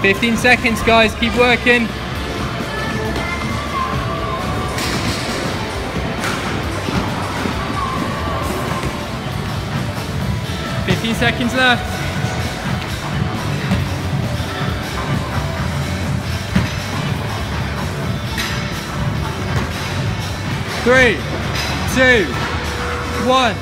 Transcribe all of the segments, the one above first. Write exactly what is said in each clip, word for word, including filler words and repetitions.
fifteen seconds, guys, keep working. fifteen seconds left. Three, two, one.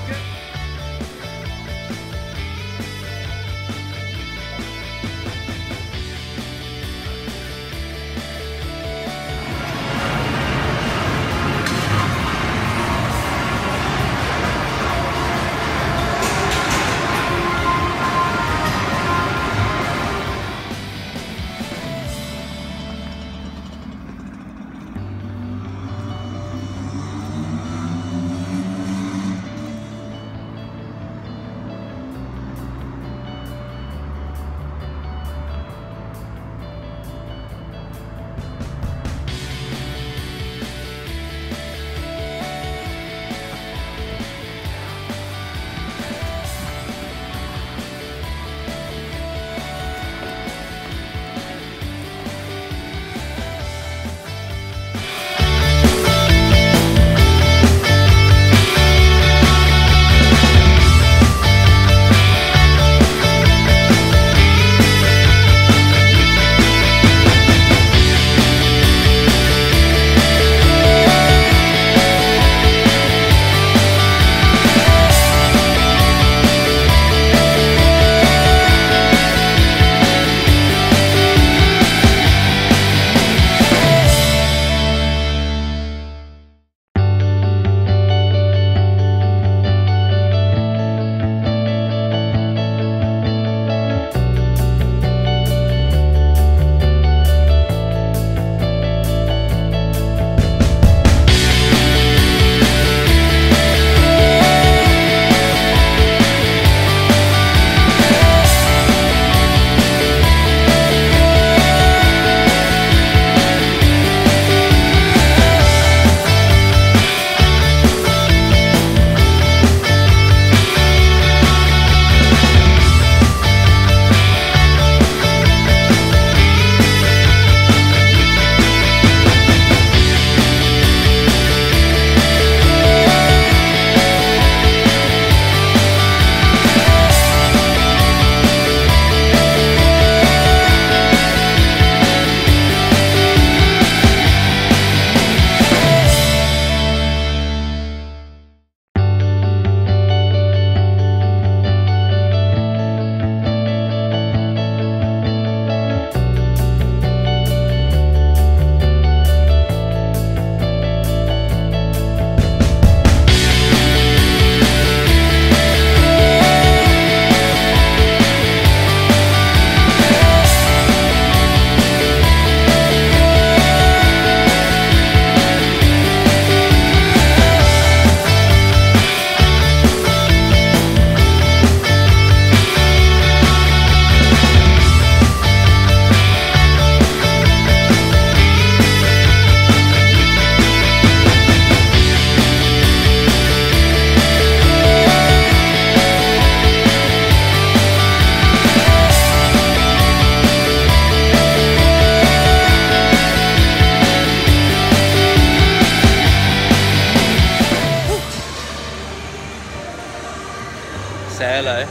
Say hello.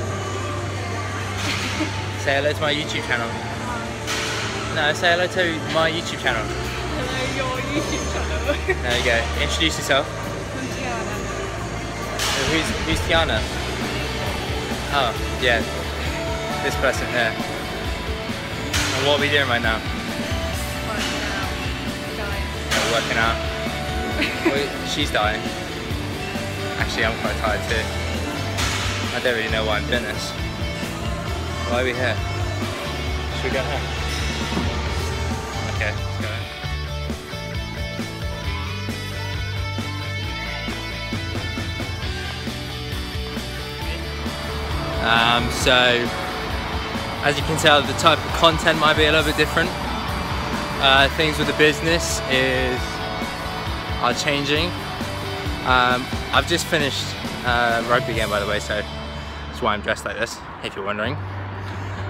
Say hello to my YouTube channel. No, say hello to my YouTube channel. Hello, your YouTube channel. There you go. Introduce yourself. I'm Tiana. Who's, who's Tiana? Oh, yeah. This person here. And what are we doing right now? Working out. Dying. Yeah, working out. Well, she's dying. Actually, I'm quite tired too. I don't really know why I'm doing this. Why are we here? Should we go home? Okay, let's go. Um, so, as you can tell, the type of content might be a little bit different. Uh, things with the business is are changing. Um, I've just finished uh, rugby game, by the way, so that's why I'm dressed like this, if you're wondering.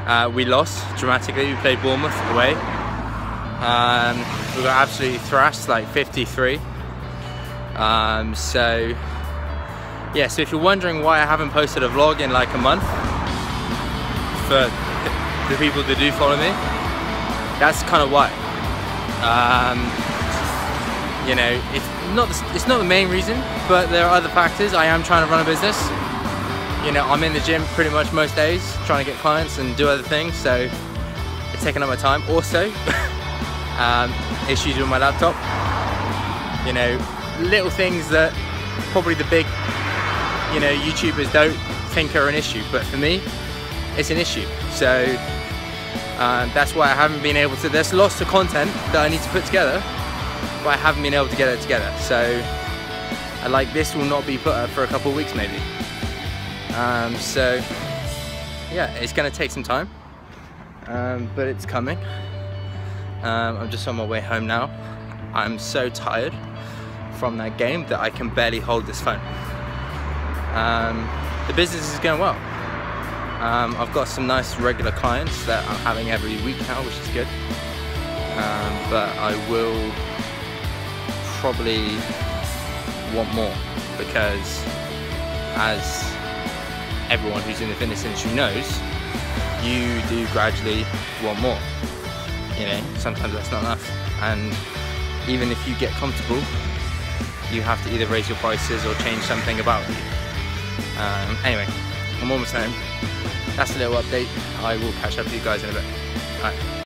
Uh, we lost dramatically. We played Bournemouth away. Um, we got absolutely thrashed, like fifty-three. Um, so yeah, so if you're wondering why I haven't posted a vlog in like a month, for the people that do follow me, that's kind of why. Um, you know, it's not the, it's not the main reason, but there are other factors. I am trying to run a business. You know, I'm in the gym pretty much most days, trying to get clients and do other things, so it's taking up my time. Also, um, issues with my laptop. You know, little things that probably the big, you know, YouTubers don't think are an issue, but for me, it's an issue. So um, that's why I haven't been able to. There's lots of content that I need to put together, but I haven't been able to get it together. So I like this will not be put up for a couple of weeks maybe. Um, so yeah, it's going to take some time, um, but it's coming. Um, I'm just on my way home now. I'm so tired from that game that I can barely hold this phone. Um, the business is going well. Um, I've got some nice regular clients that I'm having every week now, which is good. Um, but I will probably want more, because as everyone who's in the fitness industry knows, you do gradually want more. You know, sometimes that's not enough, and even if you get comfortable, you have to either raise your prices or change something about you. Um, anyway, I'm almost home. That's a little update. I will catch up with you guys in a bit. All right.